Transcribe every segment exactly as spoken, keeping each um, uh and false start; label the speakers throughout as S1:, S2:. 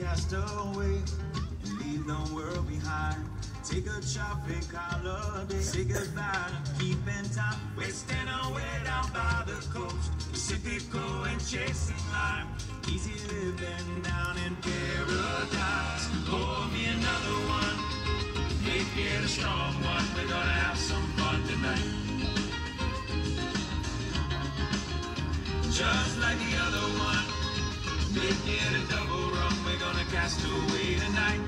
S1: cast away and leave the world behind. Take a traffic holiday, say goodbye to keeping time. Wasting away down by the coast, Pacifico and chasing lime. Easy living down in paradise. Pour me another one, make it a strong one. We're gonna have some fun tonight. Just like the other one, make it a double rum. We're gonna cast away tonight.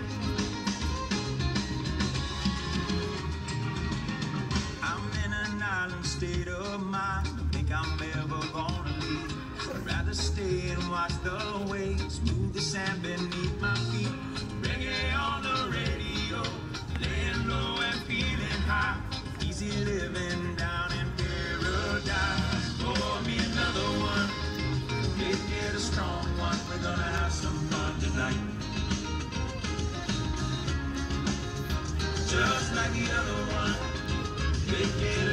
S1: I'm in an island state of mind. Don't think I'm ever gonna leave. I'd rather stay and watch the waves move the sand beneath my feet. Reggae on the radio, laying low and feeling high. Easy living down in paradise. Pour me another one, make it a strong one. We're gonna have some fun tonight. Just like the other one, make it